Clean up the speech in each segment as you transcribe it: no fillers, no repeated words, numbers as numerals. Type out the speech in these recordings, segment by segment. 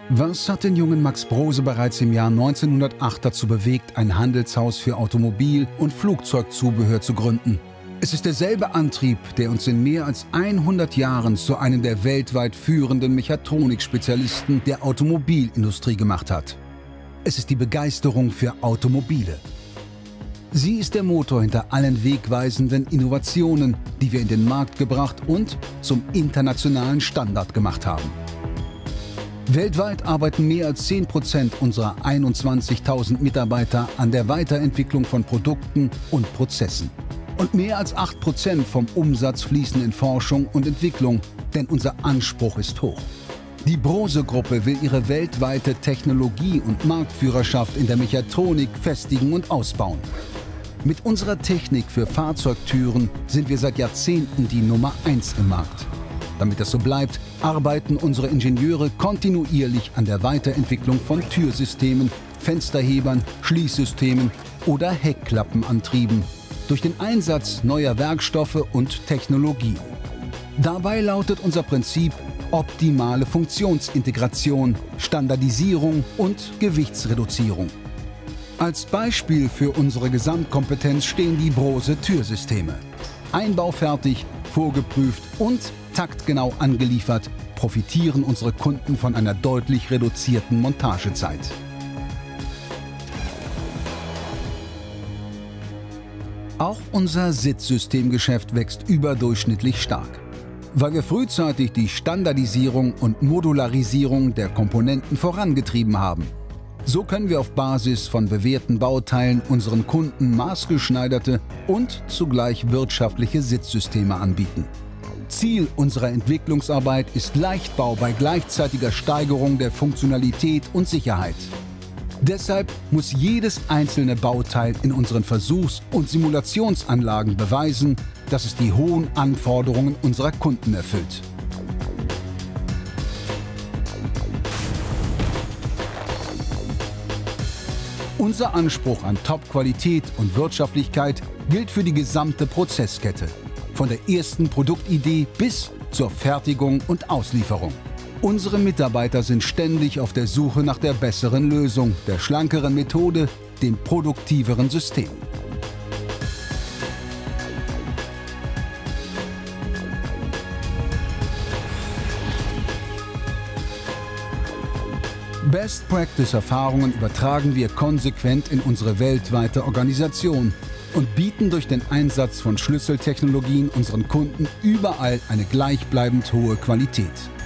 Was hat den jungen Max Brose bereits im Jahr 1908 dazu bewegt, ein Handelshaus für Automobil- und Flugzeugzubehör zu gründen? Es ist derselbe Antrieb, der uns in mehr als 100 Jahren zu einem der weltweit führenden Mechatronik-Spezialisten der Automobilindustrie gemacht hat. Es ist die Begeisterung für Automobile. Sie ist der Motor hinter allen wegweisenden Innovationen, die wir in den Markt gebracht und zum internationalen Standard gemacht haben. Weltweit arbeiten mehr als 10% unserer 21.000 Mitarbeiter an der Weiterentwicklung von Produkten und Prozessen. Und mehr als 8% vom Umsatz fließen in Forschung und Entwicklung, denn unser Anspruch ist hoch. Die Brose-Gruppe will ihre weltweite Technologie- und Marktführerschaft in der Mechatronik festigen und ausbauen. Mit unserer Technik für Fahrzeugtüren sind wir seit Jahrzehnten die Nummer 1 im Markt. Damit das so bleibt, arbeiten unsere Ingenieure kontinuierlich an der Weiterentwicklung von Türsystemen, Fensterhebern, Schließsystemen oder Heckklappenantrieben durch den Einsatz neuer Werkstoffe und Technologie. Dabei lautet unser Prinzip optimale Funktionsintegration, Standardisierung und Gewichtsreduzierung. Als Beispiel für unsere Gesamtkompetenz stehen die Brose-Türsysteme. Einbaufertig, vorgeprüft und taktgenau angeliefert, profitieren unsere Kunden von einer deutlich reduzierten Montagezeit. Auch unser Sitzsystemgeschäft wächst überdurchschnittlich stark, weil wir frühzeitig die Standardisierung und Modularisierung der Komponenten vorangetrieben haben. So können wir auf Basis von bewährten Bauteilen unseren Kunden maßgeschneiderte und zugleich wirtschaftliche Sitzsysteme anbieten. Ziel unserer Entwicklungsarbeit ist Leichtbau bei gleichzeitiger Steigerung der Funktionalität und Sicherheit. Deshalb muss jedes einzelne Bauteil in unseren Versuchs- und Simulationsanlagen beweisen, dass es die hohen Anforderungen unserer Kunden erfüllt. Unser Anspruch an Top-Qualität und Wirtschaftlichkeit gilt für die gesamte Prozesskette, von der ersten Produktidee bis zur Fertigung und Auslieferung. Unsere Mitarbeiter sind ständig auf der Suche nach der besseren Lösung, der schlankeren Methode, dem produktiveren System. Best-Practice-Erfahrungen übertragen wir konsequent in unsere weltweite Organisation und bieten durch den Einsatz von Schlüsseltechnologien unseren Kunden überall eine gleichbleibend hohe Qualität.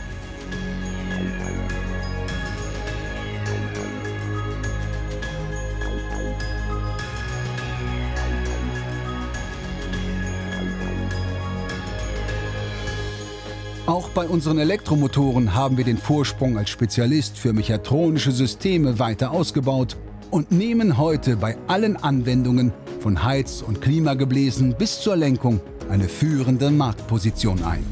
Auch bei unseren Elektromotoren haben wir den Vorsprung als Spezialist für mechatronische Systeme weiter ausgebaut und nehmen heute bei allen Anwendungen von Heiz- und Klimagebläsen bis zur Lenkung eine führende Marktposition ein.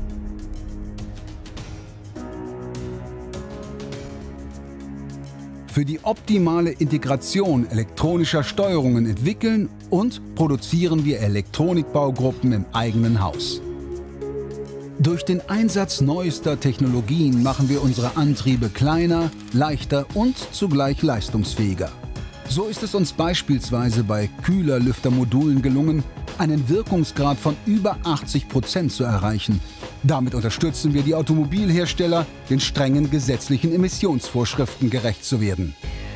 Für die optimale Integration elektronischer Steuerungen entwickeln und produzieren wir Elektronikbaugruppen im eigenen Haus. Durch den Einsatz neuester Technologien machen wir unsere Antriebe kleiner, leichter und zugleich leistungsfähiger. So ist es uns beispielsweise bei Kühlerlüftermodulen gelungen, einen Wirkungsgrad von über 80% zu erreichen. Damit unterstützen wir die Automobilhersteller, den strengen gesetzlichen Emissionsvorschriften gerecht zu werden.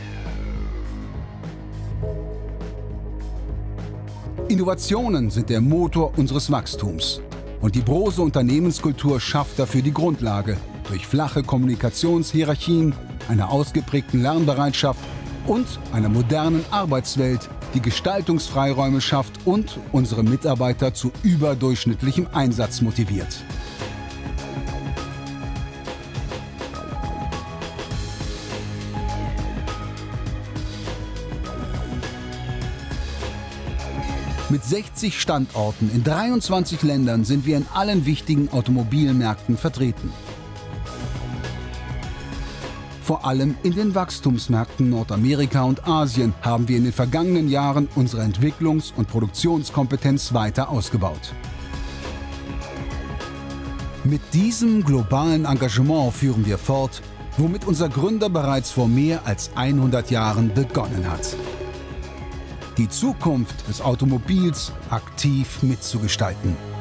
Innovationen sind der Motor unseres Wachstums. Und die Brose-Unternehmenskultur schafft dafür die Grundlage durch flache Kommunikationshierarchien, einer ausgeprägten Lernbereitschaft und einer modernen Arbeitswelt, die Gestaltungsfreiräume schafft und unsere Mitarbeiter zu überdurchschnittlichem Einsatz motiviert. Mit 60 Standorten in 23 Ländern sind wir in allen wichtigen Automobilmärkten vertreten. Vor allem in den Wachstumsmärkten Nordamerika und Asien haben wir in den vergangenen Jahren unsere Entwicklungs- und Produktionskompetenz weiter ausgebaut. Mit diesem globalen Engagement führen wir fort, womit unser Gründer bereits vor mehr als 100 Jahren begonnen hat. Die Zukunft des Automobils aktiv mitzugestalten.